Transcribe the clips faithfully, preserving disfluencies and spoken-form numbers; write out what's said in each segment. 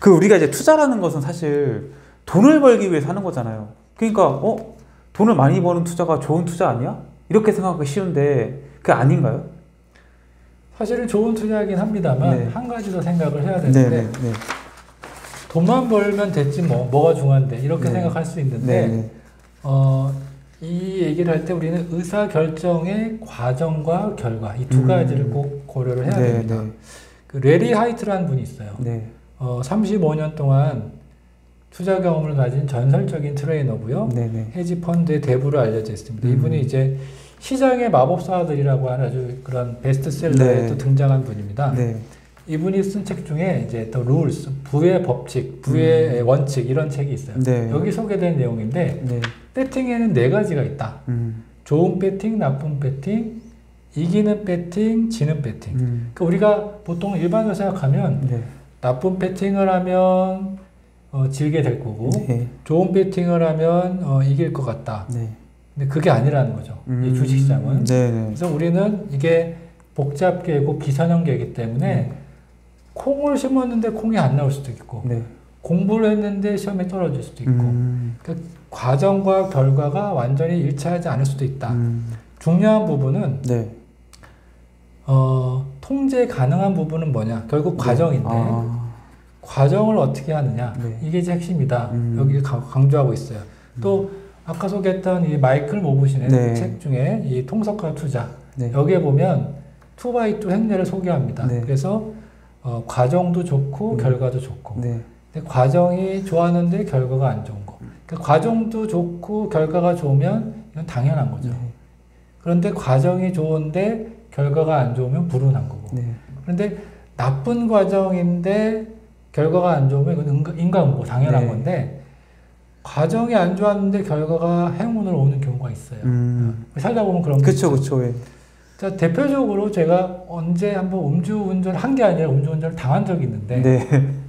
그 우리가 이제 투자라는 것은 사실 돈을 벌기 위해서 하는 거잖아요. 그러니까 어? 돈을 많이 버는 투자가 좋은 투자 아니야? 이렇게 생각하기 쉬운데 그게 아닌가요? 사실은 좋은 투자이긴 합니다만 네. 한 가지 더 생각을 해야 되는데 네, 네, 네. 돈만 벌면 됐지 뭐 뭐가 중요한데 이렇게 네. 생각할 수 있는데 네, 네. 어, 이 얘기를 할 때 우리는 의사결정의 과정과 결과 이 두 음. 가지를 꼭 고려를 해야 네, 됩니다. 네. 그 레리 하이트라는 분이 있어요. 네. 어, 삼십오 년 동안 투자 경험을 가진 전설적인 트레이너고요. 네, 네. 헤지 펀드의 대부로 알려져 있습니다. 음. 이분이 이제 시장의 마법사들이라고 하는 아주 그런 베스트셀러에 네. 또 등장한 분입니다. 네. 이분이 쓴 책 중에 이제 The Rules, 부의 법칙, 부의 음. 원칙 이런 책이 있어요. 네. 여기 소개된 내용인데 네. 배팅에는 네 가지가 있다. 음. 좋은 배팅, 나쁜 배팅, 이기는 배팅, 지는 배팅. 음. 그러니까 우리가 보통 일반적으로 생각하면 네. 나쁜 배팅을 하면 어, 질게 될 거고 네. 좋은 배팅을 하면 어, 이길 것 같다. 네. 근데 그게 아니라는 거죠. 음. 이 주식시장은. 네, 네. 그래서 우리는 이게 복잡계고 비선형계이기 때문에 음. 콩을 심었는데 콩이 안 나올 수도 있고 네. 공부를 했는데 시험에 떨어질 수도 있고 음. 그러니까 과정과 결과가 완전히 일치하지 않을 수도 있다. 음. 중요한 부분은 네. 어, 통제 가능한 부분은 뭐냐? 결국 네. 과정인데 아. 과정을 어떻게 하느냐? 네. 이게 이제 핵심이다. 음. 여기 강조하고 있어요. 또 아까 소개했던 이 마이클 모브신의 네. 책 중에 이 통속과 투자 네. 여기에 보면 투 바이 투 행례를 소개합니다. 네. 그래서 어, 과정도 좋고 음. 결과도 좋고 네. 근데 과정이 좋았는데 결과가 안 좋은 거. 그러니까 과정도 좋고 결과가 좋으면 이건 당연한 거죠. 네. 그런데 과정이 좋은데 결과가 안 좋으면 불운한 거고. 네. 그런데 나쁜 과정인데 결과가 안 좋으면 이건 인간- 인간고 당연한 네. 건데 과정이 안 좋았는데 결과가 행운으로 오는 경우가 있어요. 음. 살다 보면 그런 거 그쵸, 있죠. 그쵸. 예. 자, 대표적으로 제가 언제 한번 음주운전 한 게 아니라 음주운전을 당한 적이 있는데 네.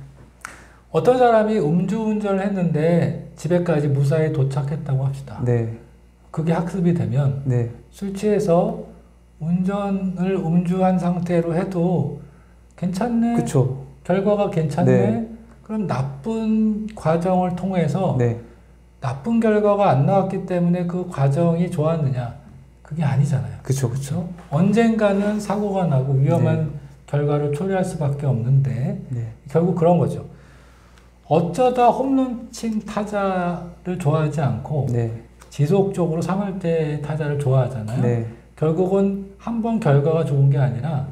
어떤 사람이 음주운전을 했는데 집에까지 무사히 도착했다고 합시다. 네. 그게 학습이 되면 네. 술 취해서 운전을 음주한 상태로 해도 괜찮네. 그쵸. 결과가 괜찮네. 네. 그럼 나쁜 과정을 통해서 네. 나쁜 결과가 안 나왔기 때문에 그 과정이 좋았느냐? 그게 아니잖아요. 그쵸, 그쵸. 그렇죠? 언젠가는 사고가 나고 위험한 네. 결과를 초래할 수밖에 없는데 네. 결국 그런 거죠. 어쩌다 홈런 친 타자를 좋아하지 않고 네. 지속적으로 삼 할대 타자를 좋아하잖아요. 네. 결국은 한 번 결과가 좋은 게 아니라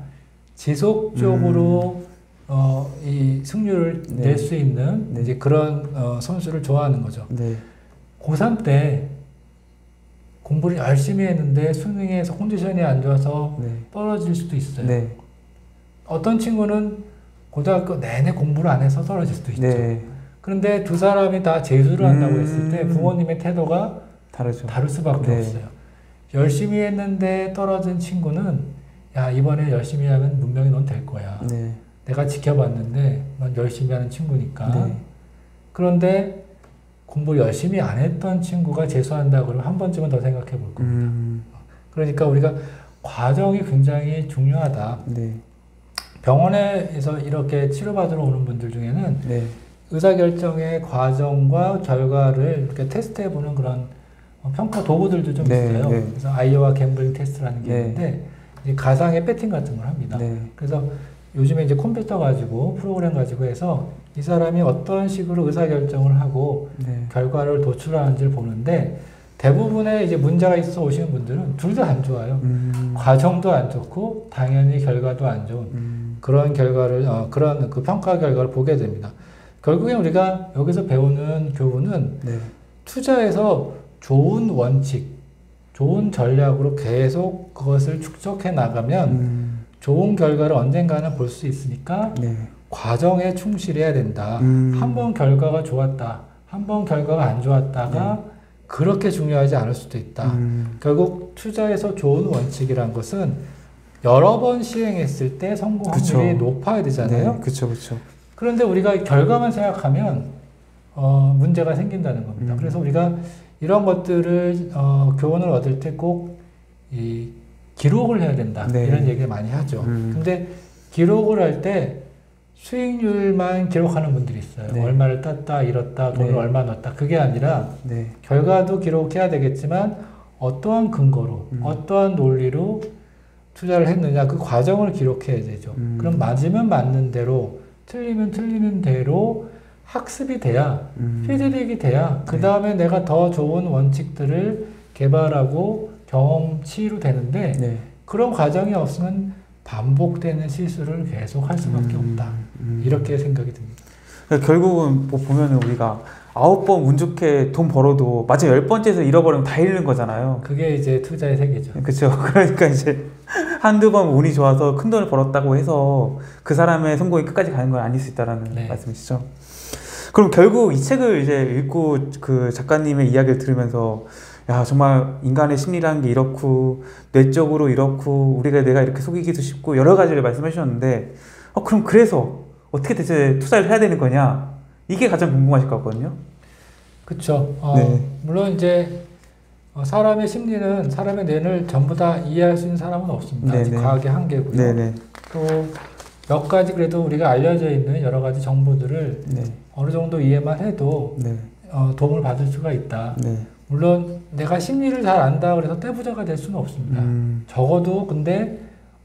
지속적으로 음. 어, 이 승률을 네. 낼 수 있는 네. 이제 그런 어, 선수를 좋아하는 거죠. 네. 고삼 때 공부를 열심히 했는데 수능에서 컨디션이 안 좋아서 네. 떨어질 수도 있어요. 네. 어떤 친구는 고등학교 내내 공부를 안 해서 떨어질 수도 있죠. 네. 그런데 두 사람이 다 재수를 한다고 음. 했을 때 부모님의 태도가 다르죠. 다를 수밖에 네. 없어요. 열심히 했는데 떨어진 친구는 야 이번에 열심히 하면 분명히 넌 될 거야. 네. 내가 지켜봤는데 넌 열심히 하는 친구니까. 네. 그런데 공부 열심히 안 했던 친구가 재수한다 그러면 한 번쯤은 더 생각해 볼 겁니다. 음. 그러니까 우리가 과정이 굉장히 중요하다. 네. 병원에서 이렇게 치료받으러 오는 분들 중에는 네. 의사결정의 과정과 결과를 이렇게 테스트해보는 그런 평가 도구들도 좀 네, 있어요. 네. 그래서 아이오와 갬블링 테스트라는 게 네. 있는데 이제 가상의 배팅 같은 걸 합니다. 네. 그래서 요즘에 이제 컴퓨터 가지고 프로그램 가지고 해서 이 사람이 어떤 식으로 의사결정을 하고 네. 결과를 도출하는지를 보는데 대부분의 이제 문제가 있어서 오시는 분들은 둘 다 안 좋아요. 음. 과정도 안 좋고 당연히 결과도 안 좋은 음. 그런 결과를 어, 그런 그 평가 결과를 보게 됩니다. 결국에 우리가 여기서 배우는 교훈은 네. 투자에서 좋은 원칙, 좋은 전략으로 계속 그것을 축적해 나가면 음. 좋은 결과를 언젠가는 볼 수 있으니까 네. 과정에 충실해야 된다. 음. 한 번 결과가 좋았다. 한 번 결과가 안 좋았다가 네. 그렇게 중요하지 않을 수도 있다. 음. 결국 투자에서 좋은 원칙이란 것은 여러 번 시행했을 때 성공 확률이 그쵸. 높아야 되잖아요. 네. 그쵸, 그쵸. 그런데 우리가 결과만 생각하면 어, 문제가 생긴다는 겁니다. 음. 그래서 우리가 이런 것들을 어, 교훈을 얻을 때 꼭 이 기록을 해야 된다. 네. 이런 얘기를 많이 하죠. 음. 근데 기록을 할 때 수익률만 기록하는 분들이 있어요. 네. 얼마를 땄다, 잃었다, 돈을 네. 얼마 넣었다. 그게 아니라 네. 결과도 기록해야 되겠지만 어떠한 근거로, 음. 어떠한 논리로 투자를 했느냐 그 과정을 기록해야 되죠. 음. 그럼 맞으면 맞는 대로, 틀리면 틀리는 대로 학습이 돼야, 음. 피드백이 돼야 그 다음에 네. 내가 더 좋은 원칙들을 개발하고 경험치로 되는데 네. 그런 과정이 없으면 반복되는 실수를 계속 할 수밖에 음. 없다. 음. 이렇게 생각이 듭니다. 그러니까 결국은 뭐 보면은 우리가 아홉 번 운 좋게 돈 벌어도 마지막 열 번째에서 잃어버리면 다 잃는 거잖아요. 그게 이제 투자의 세계죠. 그렇죠. 그러니까 이제 한두 번 운이 좋아서 큰 돈을 벌었다고 해서 그 사람의 성공이 끝까지 가는 건 아닐 수 있다라는 네. 말씀이시죠. 그럼 결국 이 책을 이제 읽고 그 작가님의 이야기를 들으면서 야 정말 인간의 심리라는 게 이렇고 뇌적으로 이렇고 우리가 내가 이렇게 속이기도 쉽고 여러 가지를 말씀해 주셨는데 어, 그럼 그래서 어떻게 대체 투자를 해야 되는 거냐 이게 가장 궁금하실 것 같거든요. 그렇죠. 어, 네. 물론 이제 어, 사람의 심리는 사람의 뇌를 전부 다 이해할 수 있는 사람은 없습니다. 아직 네네. 과학의 한계고요. 네네. 또 몇 가지 그래도 우리가 알려져 있는 여러 가지 정보들을 네. 어느 정도 이해만 해도 네. 어, 도움을 받을 수가 있다. 네. 물론 내가 심리를 잘 안다 그래서 떼부자가 될 수는 없습니다. 음. 적어도 근데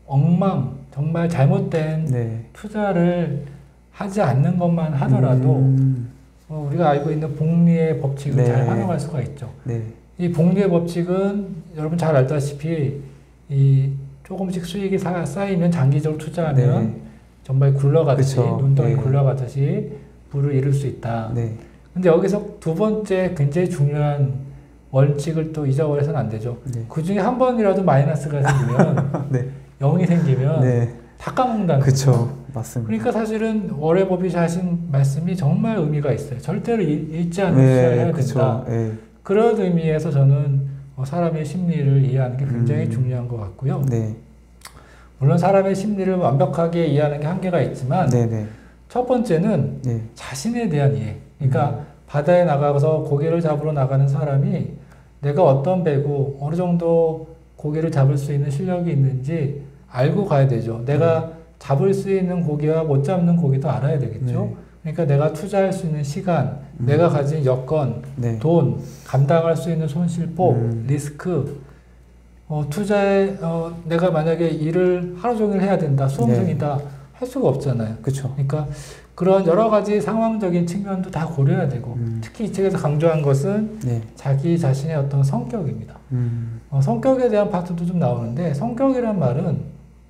엉망 정말 잘못된 네. 투자를 하지 않는 것만 하더라도 음. 어, 우리가 알고 있는 복리의 법칙을 네. 잘 활용할 수가 있죠. 네. 이 복리의 법칙은 여러분 잘 알다시피 이 조금씩 수익이 사, 쌓이면 장기적으로 투자하면 네. 정말 굴러가듯이 그쵸. 눈덩이 네. 굴러가듯이 부를 이룰 수 있다. 네. 근데 여기서 두 번째 굉장히 중요한 원칙을 또 잊어버려서는 안 되죠. 네. 그 중에 한 번이라도 마이너스가 생기면 네. 영이 생기면 네. 다 까먹는다는 그쵸. 거죠. 맞습니다. 그러니까 사실은 워렌 버핏이 하신 말씀이 정말 의미가 있어요. 절대로 잃- 잃지 않는 투자를 해야 네. 된다. 그쵸. 네. 그런 의미에서 저는 어, 사람의 심리를 이해하는 게 굉장히 음. 중요한 것 같고요. 네. 물론 사람의 심리를 완벽하게 이해하는 게 한계가 있지만 네. 네. 첫 번째는 네. 자신에 대한 이해. 그러니까 음. 바다에 나가서 고기를 잡으러 나가는 사람이 내가 어떤 배고 어느 정도 고기를 잡을 수 있는 실력이 있는지 알고 가야 되죠. 내가 음. 잡을 수 있는 고기와 못 잡는 고기도 알아야 되겠죠. 네. 그러니까 내가 투자할 수 있는 시간, 음. 내가 가진 여건, 네. 돈, 감당할 수 있는 손실폭, 음. 리스크, 어, 투자에 어, 내가 만약에 일을 하루 종일 해야 된다, 수험생이다 할 수가 없잖아요. 그쵸. 그러니까 그런 여러 가지 상황적인 측면도 다 고려해야 되고 음. 특히 이 책에서 강조한 것은 네. 자기 자신의 어떤 성격입니다. 음. 어, 성격에 대한 파트도 좀 나오는데 성격이란 말은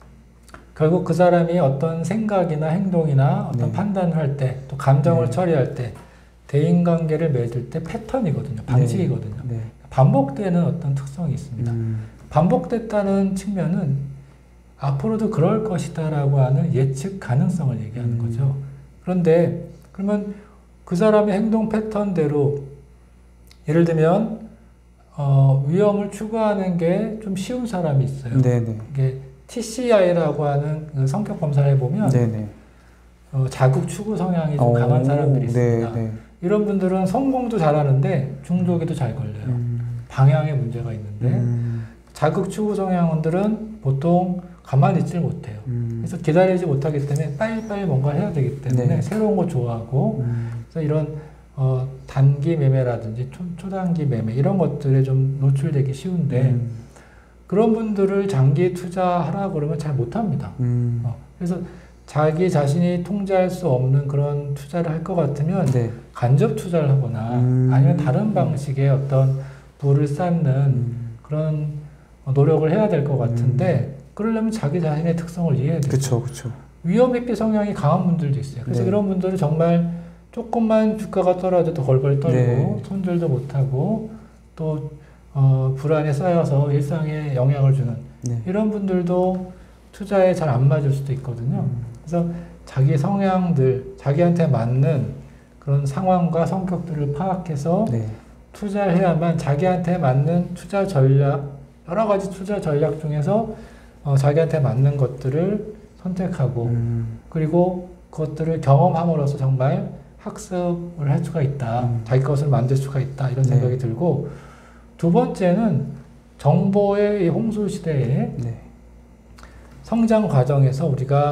결국 그 사람이 어떤 생각이나 행동이나 어떤 네. 판단을 할 때 또 감정을 네. 처리할 때 대인관계를 맺을 때 패턴이거든요. 방식이거든요. 네. 반복되는 어떤 특성이 있습니다. 음. 반복됐다는 측면은 앞으로도 그럴 것이다라고 하는 예측 가능성을 얘기하는 음. 거죠. 그런데 그러면 그 사람의 행동 패턴대로 예를 들면 어, 위험을 추구하는 게 좀 쉬운 사람이 있어요. 네네. 이게 티씨아이라고 하는 그 성격 검사를 해보면 네네. 어, 자극 추구 성향이 좀 오, 강한 사람들이 있습니다. 네, 네. 이런 분들은 성공도 잘하는데 중독에도 잘 걸려요. 음. 방향에 문제가 있는데 음. 자극 추구 성향들은 보통 가만히 있질 못해요. 음. 그래서 기다리지 못하기 때문에 빨리빨리 뭔가 해야 되기 때문에 네. 새로운 거 좋아하고 음. 그래서 이런 어, 단기 매매라든지 초, 초단기 매매 이런 것들에 좀 노출되기 쉬운데 음. 그런 분들을 장기 투자하라 그러면 잘 못합니다. 음. 어, 그래서 자기 자신이 통제할 수 없는 그런 투자를 할 것 같으면 네. 간접 투자를 하거나 음. 아니면 다른 방식의 어떤 부를 쌓는 음. 그런 노력을 해야 될 것 같은데 그러려면 자기 자신의 특성을 이해해야 돼요. 그쵸, 그쵸. 위험회피 성향이 강한 분들도 있어요. 그래서 네. 이런 분들은 정말 조금만 주가가 떨어져도 걸걸 떨고 네. 손절도 못하고 또 어, 불안에 쌓여서 일상에 영향을 주는 네. 이런 분들도 투자에 잘 안 맞을 수도 있거든요. 음. 그래서 자기 성향들, 자기한테 맞는 그런 상황과 성격들을 파악해서 네. 투자를 해야만 자기한테 맞는 투자 전략, 여러 가지 투자 전략 중에서 어, 자기한테 맞는 것들을 선택하고 음. 그리고 그것들을 경험함으로써 정말 학습을 할 수가 있다. 음. 자기 것을 만들 수가 있다. 이런 네. 생각이 들고 두 번째는 정보의 이 홍수 시대에 네. 성장 과정에서 우리가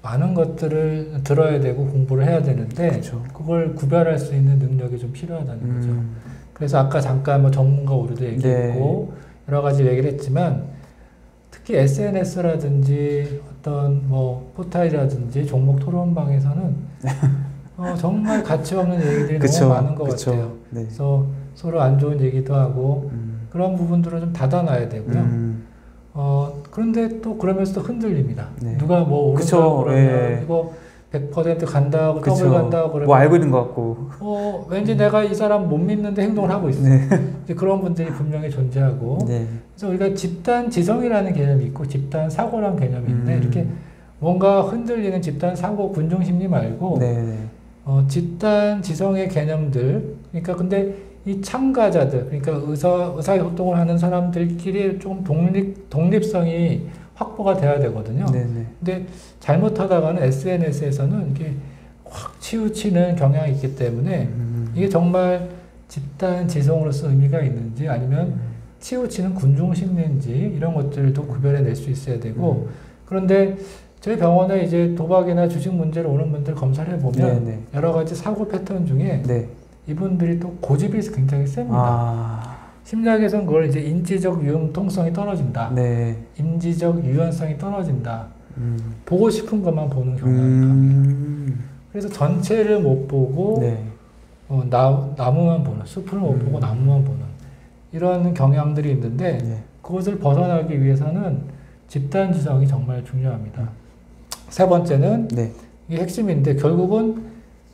많은 것들을 들어야 되고 공부를 해야 되는데 그쵸. 그걸 구별할 수 있는 능력이 좀 필요하다는 음. 거죠. 그래서 아까 잠깐 뭐 전문가 오류도 얘기했고 네. 여러 가지 얘기를 했지만 특히 에스엔에스라든지 어떤 뭐 포탈이라든지 종목 토론방에서는 어, 정말 가치 없는 얘기들이 그쵸, 너무 많은 것 그쵸. 같아요. 네. 그래서 서로 안 좋은 얘기도 하고 음. 그런 부분들은 좀 닫아놔야 되고요. 음. 어, 그런데 또 그러면서 또 흔들립니다. 네. 누가 뭐 그쵸, 오른다고 그러면 예. 이거 백 퍼센트 간다고 그쵸. 더블 간다고 그러면 뭐 알고 있는 것 같고. 어, 왠지 내가 이 사람 못 믿는데 행동을 하고 있어. 네. 이제 그런 분들이 분명히 존재하고 네. 그래서 우리가 집단 지성이라는 개념이 있고 집단 사고라는 개념이 있는데 음. 이렇게 뭔가 흔들리는 집단 사고 군중 심리 말고 네. 네. 어, 집단 지성의 개념들 그러니까 근데 이 참가자들 그러니까 의사 의사소통을 하는 사람들끼리 좀 독립 독립성이 확보가 돼야 되거든요. 네. 네. 근데 잘못하다가는 에스엔에스에서는 이게 확 치우치는 경향이 있기 때문에 음. 이게 정말 집단 지성으로서 의미가 있는지 아니면 치우치는 군중 심리인지 이런 것들도 구별해낼 수 있어야 되고 그런데 저희 병원에 이제 도박이나 주식 문제로 오는 분들 검사를 해보면 네, 네. 여러 가지 사고 패턴 중에 네. 이분들이 또 고집이 굉장히 셉니다. 아. 심리학에서는 그걸 이제 인지적 융통성이 떨어진다. 네. 인지적 유연성이 떨어진다. 음. 보고 싶은 것만 보는 경향이 음. 갑니다. 그래서 전체를 못 보고 네. 어, 나, 나무만 보는, 숲을 못 보고 음. 나무만 보는 이런 경향들이 있는데 네. 그것을 벗어나기 위해서는 집단 지성이 정말 중요합니다. 세 번째는 네. 이게 핵심인데 결국은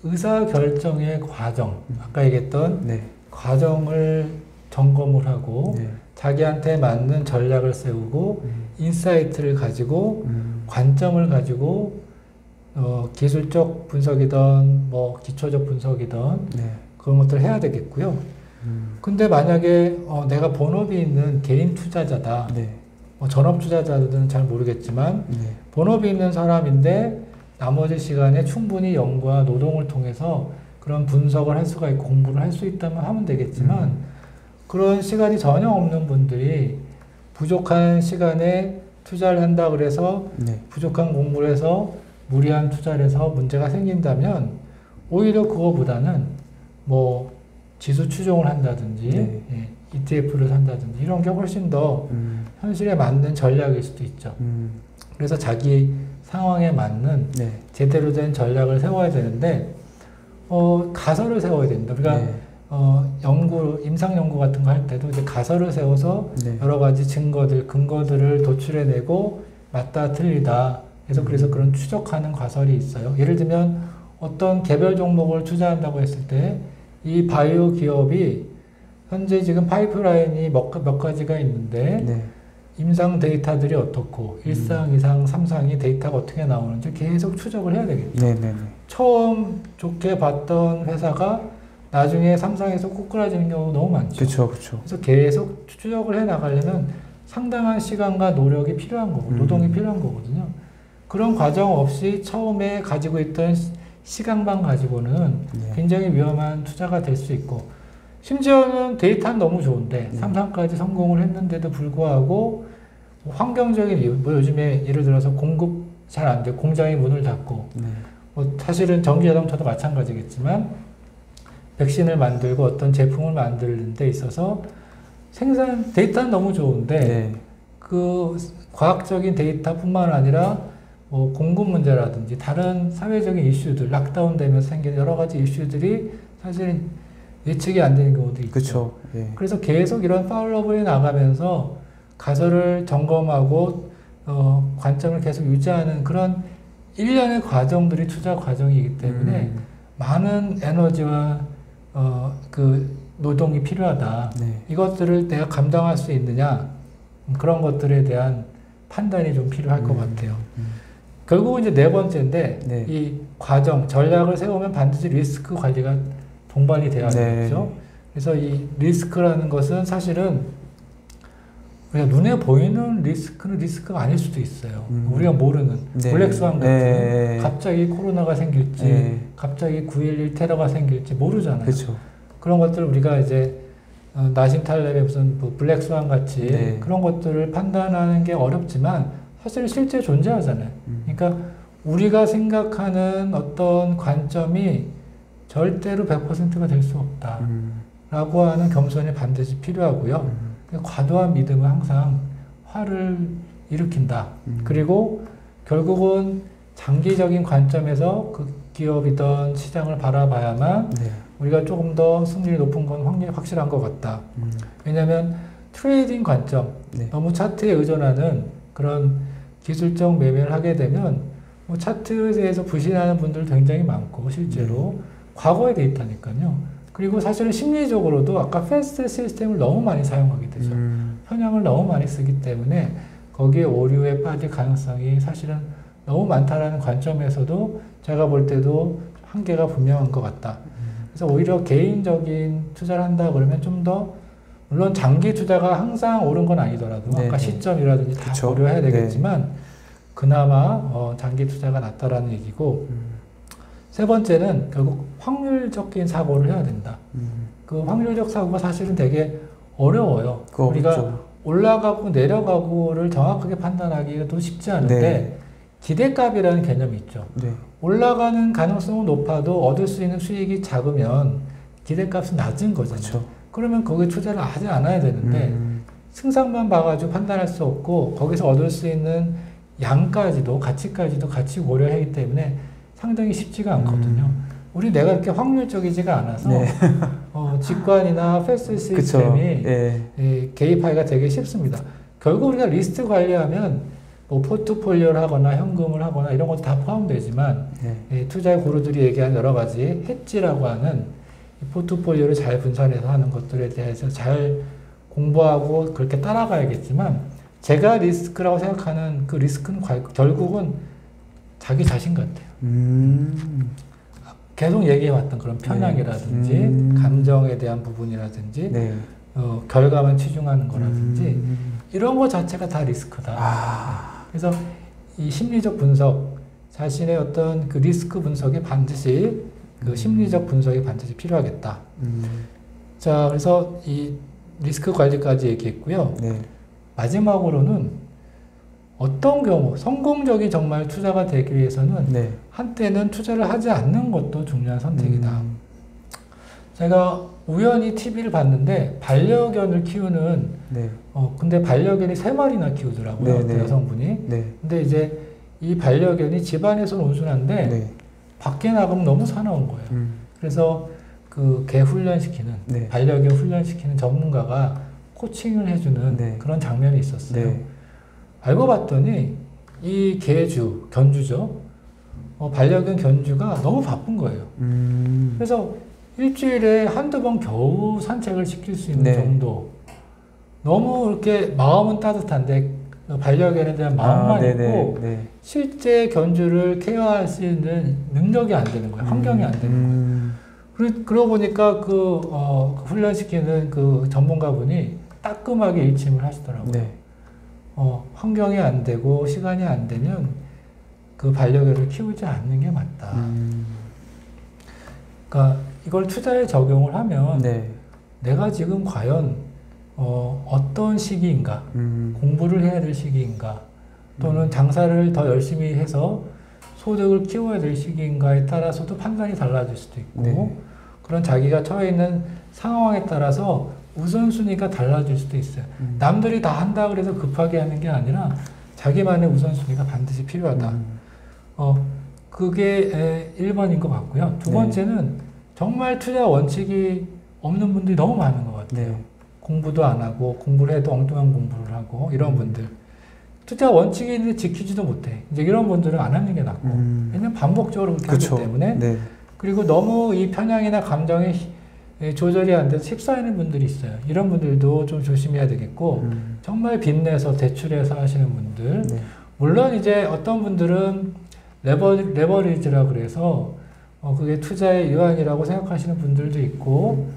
의사결정의 과정, 아까 얘기했던 네. 과정을 점검을 하고 네. 자기한테 맞는 전략을 세우고 음. 인사이트를 가지고 음. 관점을 가지고 어, 기술적 분석이든 뭐 기초적 분석이든 네. 그런 것들을 해야 되겠고요. 음. 근데 만약에 어, 내가 본업이 있는 개인 투자자다. 네. 뭐 전업 투자자들은 잘 모르겠지만 네. 본업이 있는 사람인데 나머지 시간에 충분히 연구와 노동을 통해서 그런 분석을 할 수가 있고 공부를 할 수 있다면 하면 되겠지만 음. 그런 시간이 전혀 없는 분들이 부족한 시간에 투자를 한다 그래서 네. 부족한 공부를 해서 무리한 투자를 해서 문제가 생긴다면 오히려 그거보다는 뭐 지수 추종을 한다든지 네. 예, 이티에프를 산다든지 이런 게 훨씬 더 음. 현실에 맞는 전략일 수도 있죠. 음. 그래서 자기 상황에 맞는 네. 제대로 된 전략을 세워야 되는데 어, 가설을 세워야 됩니다. 우리가 네. 어, 연구, 임상 연구 같은 거 할 때도 이제 가설을 세워서 네. 여러 가지 증거들, 근거들을 도출해내고 맞다, 틀리다. 그래서 그래서 그런 추적하는 가설이 있어요. 예를 들면 어떤 개별 종목을 투자한다고 했을 때 이 바이오 기업이 현재 지금 파이프라인이 몇, 몇 가지가 있는데 네. 임상 데이터들이 어떻고 일상, 이상, 삼상이 데이터가 어떻게 나오는지 계속 추적을 해야 되겠죠. 네. 네. 처음 좋게 봤던 회사가 나중에 삼상에서 꼬꾸라지는 경우 너무 많죠. 그렇죠. 그렇죠. 그래서 계속 추적을 해 나가려면 상당한 시간과 노력이 필요한 거고, 음. 노동이 필요한 거거든요. 그런 과정 없이 처음에 가지고 있던 시간만 가지고는 네. 굉장히 위험한 투자가 될 수 있고, 심지어는 데이터는 너무 좋은데, 네. 삼상까지 성공을 했는데도 불구하고, 뭐 환경적인 이유, 뭐 요즘에 예를 들어서 공급 잘 안 돼, 공장이 문을 닫고, 네. 뭐 사실은 전기자동차도 마찬가지겠지만, 백신을 만들고 어떤 제품을 만드는 데 있어서 생산 데이터는 너무 좋은데 네. 그 과학적인 데이터뿐만 아니라 뭐 공급 문제라든지 다른 사회적인 이슈들, 락다운 되면서 생기는 여러 가지 이슈들이 사실 예측이 안 되는 경우도 있죠. 그렇죠. 예. 그래서 계속 이런 팔로우업을 나가면서 가설을 점검하고 어, 관점을 계속 유지하는 그런 일련의 과정들이 투자 과정이기 때문에 음. 많은 에너지와 어, 그 노동이 필요하다. 네. 이것들을 내가 감당할 수 있느냐, 그런 것들에 대한 판단이 좀 필요할 것 음. 같아요. 음. 결국은 이제 네 번째인데 네. 이 과정, 전략을 세우면 반드시 리스크 관리가 동반이 돼야 네. 되겠죠. 그래서 이 리스크라는 것은 사실은 우리가 눈에 보이는 리스크는 리스크가 아닐 수도 있어요. 음. 우리가 모르는 네. 블랙스완 같은 네. 갑자기 코로나가 생길지 네. 갑자기 구일일 테러가 생길지 모르잖아요. 그렇죠. 그런 것들 우리가 이제 어, 나심탈렙의 무슨 뭐 블랙스완 같이 네. 그런 것들을 판단하는 게 어렵지만 사실 실제 존재하잖아요. 음. 그러니까 우리가 생각하는 어떤 관점이 절대로 백 퍼센트가 될 수 없다. 음. 라고 하는 겸손이 반드시 필요하고요. 음. 과도한 믿음은 항상 화를 일으킨다. 음. 그리고 결국은 장기적인 관점에서 그 기업이던 시장을 바라봐야만 네. 우리가 조금 더 승률이 높은 건 확- 확실한 것 같다. 음. 왜냐하면 트레이딩 관점, 네. 너무 차트에 의존하는 그런 기술적 매매를 하게 되면 뭐 차트에서 부실하는 분들도 굉장히 많고 실제로 음. 과거의 데이터니까요. 그리고 사실은 심리적으로도 아까 패스트 시스템을 너무 많이 사용하게 되죠. 음. 편향을 너무 많이 쓰기 때문에 거기에 오류에 빠질 가능성이 사실은 너무 많다라는 관점에서도 제가 볼 때도 한계가 분명한 것 같다. 그래서 오히려 개인적인 투자를 한다 그러면 좀 더 물론 장기 투자가 항상 옳은 건 아니더라도 네, 아까 네. 시점이라든지 다 그쵸. 고려해야 되겠지만 그나마 어, 장기 투자가 낫다라는 얘기고 음. 세 번째는 결국 확률적인 사고를 해야 된다. 음. 그 확률적 사고가 사실은 되게 어려워요. 그거 우리가 어렵죠. 올라가고 내려가고를 정확하게 판단하기도 쉽지 않은데 네. 기대값이라는 개념이 있죠. 네. 올라가는 가능성은 높아도 얻을 수 있는 수익이 작으면 기대값은 낮은 거잖아요. 그렇죠. 그러면 거기에 투자를 하지 않아야 되는데 음. 승상만 봐가지고 판단할 수 없고 거기서 얻을 수 있는 양까지도 가치까지도 같이 고려하기 때문에 상당히 쉽지가 않거든요. 음. 우리 내가 이렇게 확률적이지가 않아서 네. 어, 직관이나 패스 그쵸. 시스템이 예. 예, 개입하기가 되게 쉽습니다. 결국 우리가 리스트 관리하면 뭐 포트폴리오를 하거나 현금을 하거나 이런 것도 다 포함되지만 네. 예, 투자의 고루들이 얘기한 여러 가지 해지라고 하는 이 포트폴리오를 잘 분산해서 하는 것들에 대해서 잘 공부하고 그렇게 따라가야겠지만 제가 리스크라고 생각하는 그 리스크는 과- 결국은 자기 자신 같아요. 음. 계속 얘기해왔던 그런 편향이라든지 네. 음. 감정에 대한 부분이라든지 네. 어, 결과만 치중하는 거라든지 음. 이런 거 자체가 다 리스크다. 아. 그래서 이 심리적 분석, 자신의 어떤 그 리스크 분석에 반드시 그 음. 심리적 분석이 반드시 필요하겠다. 음. 자, 그래서 이 리스크 관리까지 얘기했고요. 네. 마지막으로는 어떤 경우 성공적인 정말 투자가 되기 위해서는 네. 한때는 투자를 하지 않는 것도 중요한 선택이다. 음. 제가 우연히 티비를 봤는데 반려견을 키우는 네. 어 근데 반려견이 세 마리나 키우더라고요. 네, 어떤 네. 여성분이. 네. 근데 이제 이 반려견이 집안에서는 온순한데 네. 밖에 나가면 너무 사나운 거예요. 음. 그래서 그 개 훈련시키는 네. 반려견 훈련시키는 전문가가 코칭을 해주는 네. 그런 장면이 있었어요. 네. 알고 봤더니 이 개주, 견주죠. 어, 반려견 견주가 너무 바쁜 거예요. 음. 그래서 일주일에 한두 번 겨우 산책을 시킬 수 있는 네. 정도. 너무 이렇게 마음은 따뜻한데 반려견에 대한 마음만 아, 네네. 있고 네. 실제 견주를 케어할 수 있는 능력이 안 되는 거예요. 환경이 안 되는 거예요. 음. 그러- 그러고 보니까 그, 어, 그 훈련시키는 그 전문가분이 따끔하게 일침을 하시더라고요. 네. 어, 환경이 안 되고 시간이 안 되면 그 반려견을 키우지 않는 게 맞다. 음. 그러니까 이걸 투자에 적용을 하면 네. 내가 지금 과연 어, 어떤 시기인가, 음. 공부를 해야 될 시기인가, 또는 장사를 더 열심히 해서 소득을 키워야 될 시기인가에 따라서도 판단이 달라질 수도 있고, 네. 그런 자기가 처해 있는 상황에 따라서 우선순위가 달라질 수도 있어요. 음. 남들이 다 한다 그래서 급하게 하는 게 아니라 자기만의 우선순위가 반드시 필요하다. 음. 어, 그게 에, 일 번인 것 같고요. 두 네. 번째는 정말 투자 원칙이 없는 분들이 너무 많은 것 같아요. 네. 공부도 안 하고 공부를 해도 엉뚱한 공부를 하고 이런 음. 분들. 투자 원칙이 있는데 지키지도 못해. 이제 이런 분들은 안 하는 게 낫고. 음. 왜냐면 반복적으로 그렇게 그쵸. 하기 때문에. 네. 그리고 너무 이 편향이나 감정에 히- 에, 조절이 안 돼서 휩싸이는 분들이 있어요. 이런 분들도 좀 조심해야 되겠고, 음. 정말 빚내서 대출해서 하시는 분들. 네. 물론 이제 어떤 분들은 레버, 레버리지라 그래서 어, 그게 투자의 일환이라고 생각하시는 분들도 있고,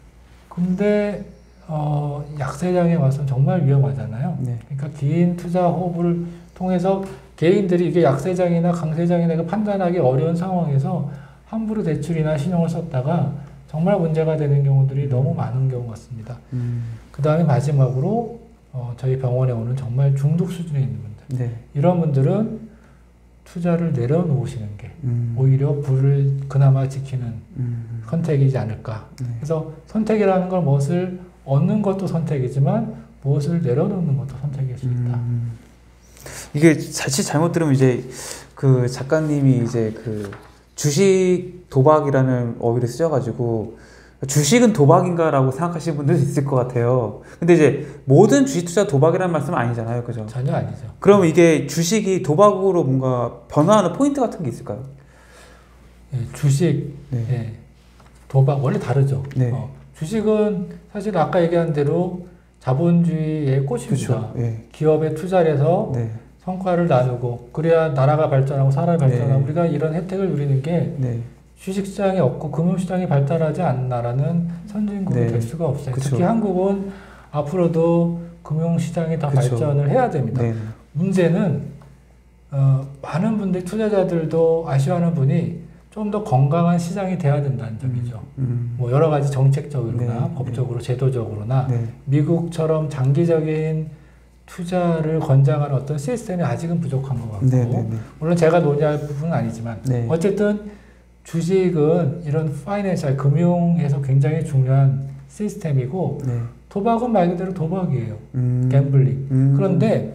근데 어, 약세장에 와서는 정말 위험하잖아요. 네. 그러니까 긴 투자 호흡을 통해서 개인들이 이게 약세장이나 강세장이나 이거 판단하기 어려운 상황에서 함부로 대출이나 신용을 썼다가 정말 문제가 되는 경우들이 너무 많은 경우 같습니다. 음. 그 다음에 마지막으로 어, 저희 병원에 오는 정말 중독 수준에 있는 분들. 네. 이런 분들은 투자를 내려놓으시는 게 음. 오히려 부를 그나마 지키는 음. 선택이지 않을까. 네. 그래서 선택이라는 걸 무엇을 얻는 것도 선택이지만 무엇을 내려놓는 것도 선택일 수 있다. 음. 이게 자칫 잘못 들으면 이제 그 작가님이 이제 그 주식 도박이라는 어휘를 쓰셔가지고 주식은 도박인가라고 생각하시는 분들도 있을 것 같아요. 근데 이제 모든 주식 투자 도박이라는 말씀은 아니잖아요, 그죠? 전혀 아니죠. 그러면 이게 주식이 도박으로 뭔가 변화하는 포인트 같은 게 있을까요? 예, 주식, 네. 예, 도박 원래 다르죠. 네. 어, 주식은 사실 아까 얘기한 대로 자본주의의 꽃입니다. 그렇죠. 예. 기업에 투자를 해서 네. 성과를 나누고 그래야 나라가 발전하고 사람이 발전하고 네. 우리가 이런 혜택을 누리는 게 네. 주식시장이 없고 금융시장이 발달하지 않나라는 선진국이 네. 될 수가 없어요. 그쵸. 특히 한국은 앞으로도 금융시장이 더 그쵸. 발전을 해야 됩니다. 네. 문제는 어, 많은 분들 투자자들도 아쉬워하는 분이 좀 더 건강한 시장이 돼야 된다는 점이죠. 음. 뭐 여러 가지 정책적으로나 네. 법적으로 제도적으로나 네. 미국처럼 장기적인 투자를 권장하는 어떤 시스템이 아직은 부족한 것 같고 네. 네. 네. 물론 제가 논의할 부분은 아니지만 네. 어쨌든 주식은 이런 파이낸셜 금융에서 굉장히 중요한 시스템이고 네. 도박은 말 그대로 도박이에요. 음. 갬블링. 음. 그런데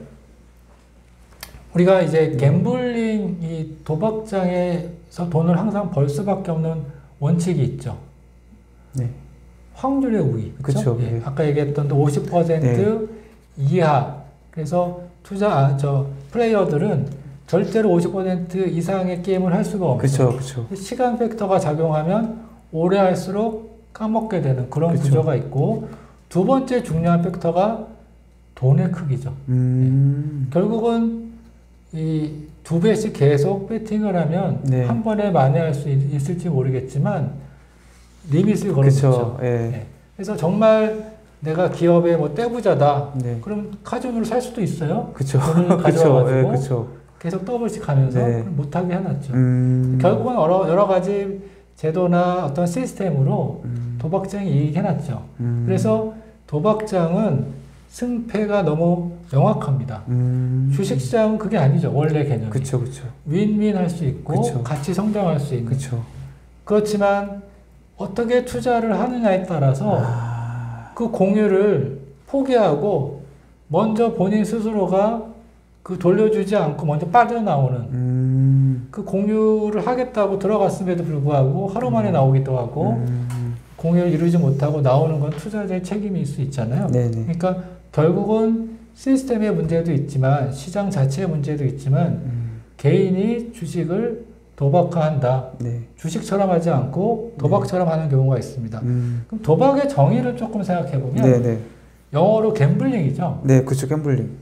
우리가 이제 갬블링 이 도박장에서 돈을 항상 벌 수밖에 없는 원칙이 있죠. 네. 확률의 우위. 그렇죠? 그쵸, 예. 네. 아까 얘기했던 오십 퍼센트 이하. 그래서 투자 아, 저 플레이어들은 절대로 오십 퍼센트 이상의 게임을 할 수가 없어요. 그렇죠. 그렇죠. 시간 팩터가 작용하면 오래 할수록 까먹게 되는 그런 그쵸. 구조가 있고 두 번째 중요한 팩터가 돈의 크기죠. 음. 결국은 이 두 배씩 계속 배팅을 하면 네. 한 번에 만회할 수 있, 있을지 모르겠지만 리밋을 걸어놓죠. 그렇죠. 예. 네. 그래서 정말 내가 기업의 뭐 떼부자다. 네. 그럼 카지노를 살 수도 있어요. 그렇죠. 돈을 그렇죠. 가져와가지고 예, 그렇죠. 계속 더블씩 하면서 네. 못하게 해놨죠. 음. 결국은 여러, 여러 가지 제도나 어떤 시스템으로 음. 도박장이 이익해놨죠. 음. 그래서 도박장은 승패가 너무 명확합니다. 음. 주식시장은 그게 아니죠. 원래 개념이. 그렇죠. 그렇죠. 윈윈 할 수 있고 그쵸. 같이 성장할 수 있는. 그렇죠. 그렇지만 어떻게 투자를 하느냐에 따라서 아. 그 공유를 포기하고 먼저 본인 스스로가 그 돌려주지 않고 먼저 빠져나오는 음. 그 공유를 하겠다고 들어갔음에도 불구하고 하루 만에 나오기도 하고 음. 공유를 이루지 못하고 나오는 건 투자자의 책임일 수 있잖아요. 네네. 그러니까 결국은 시스템의 문제도 있지만 시장 자체의 문제도 있지만 음. 개인이 주식을 도박화한다. 네. 주식처럼 하지 않고 도박처럼 하는 경우가 있습니다. 음. 그럼 도박의 정의를 조금 생각해 보면 네네. 영어로 갬블링이죠. 네, 그렇죠. 갬블링.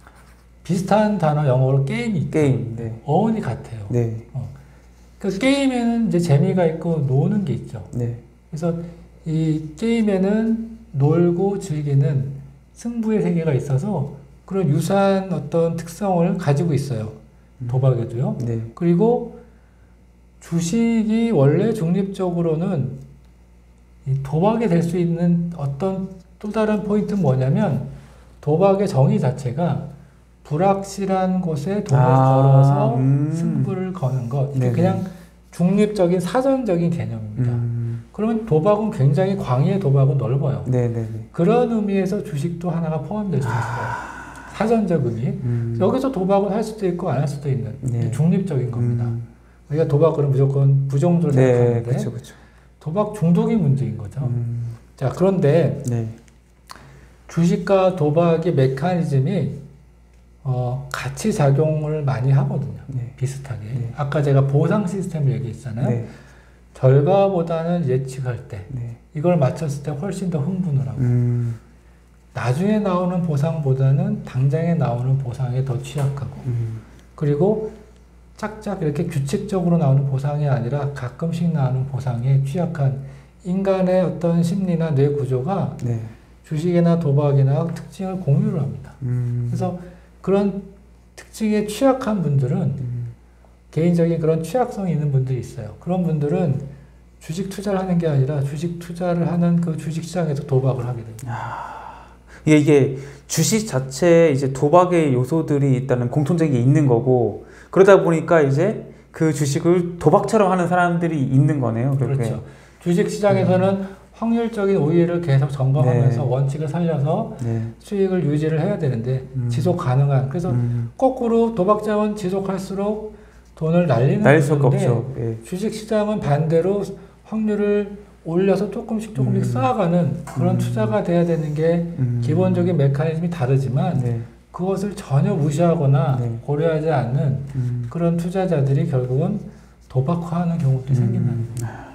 비슷한 단어 영어로 게임이 있죠. 게임. 네. 어원이 같아요. 네. 어. 그 게임에는 이제 재미가 있고 노는 게 있죠. 네. 그래서 이 게임에는 놀고 즐기는 승부의 세계가 있어서 그런 유사한 어떤 특성을 가지고 있어요. 도박에도요. 네. 그리고 주식이 원래 중립적으로는 이 도박이 될 수 있는 어떤 또 다른 포인트는 뭐냐면 도박의 정의 자체가 불확실한 곳에 돈을 아, 걸어서 음. 승부를 거는 것. 이게 네네. 그냥 중립적인 사전적인 개념입니다. 음. 그러면 도박은 굉장히 광의의 도박은 넓어요. 네네네. 그런 의미에서 주식도 하나가 포함될 수 있어요. 사전적 의미. 음. 여기서 도박을 할 수도 있고 안 할 수도 있는 네. 중립적인 겁니다. 음. 우리가 도박을 무조건 부정적으로 네, 생각하는데 그렇죠, 그렇죠. 도박 중독이 문제인 거죠. 음. 자, 그런데 네. 주식과 도박의 메커니즘이 어, 같이 작용을 많이 하거든요. 네. 비슷하게. 네. 아까 제가 보상 시스템을 얘기했잖아요. 네. 결과보다는 예측할 때 네. 이걸 맞췄을 때 훨씬 더 흥분을 하고 음. 나중에 나오는 보상보다는 당장에 나오는 보상에 더 취약하고 음. 그리고 짝짝 이렇게 규칙적으로 나오는 보상이 아니라 가끔씩 나오는 보상에 취약한 인간의 어떤 심리나 뇌 구조가 네. 주식이나 도박이나 특징을 공유를 합니다. 음. 그래서 그런 특징에 취약한 분들은 음. 개인적인 그런 취약성이 있는 분들이 있어요. 그런 분들은 주식 투자를 하는 게 아니라 주식 투자를 하는 그 주식 시장에서 도박을 하게 됩니다. 아, 이게, 이게 주식 자체에 이제 도박의 요소들이 있다는 공통적인 게 있는 거고, 그러다 보니까 이제 그 주식을 도박처럼 하는 사람들이 있는 거네요. 그렇게. 그렇죠. 주식 시장에서는 음. 확률적인 우위를 계속 점검하면서 네. 원칙을 살려서 네. 수익을 유지를 해야 되는데 음. 지속 가능한. 그래서 음. 거꾸로 도박장은 지속할수록 돈을 날리는 날릴 수가 건데 없죠. 예. 주식 시장은 반대로 확률을 올려서 조금씩 조금씩 음. 쌓아가는 그런 음. 투자가 돼야 되는 게 음. 기본적인 메커니즘이 다르지만 네. 그것을 전혀 무시하거나 네. 고려하지 않는 음. 그런 투자자들이 결국은 도박화하는 경우도 음. 생긴다는 거예요.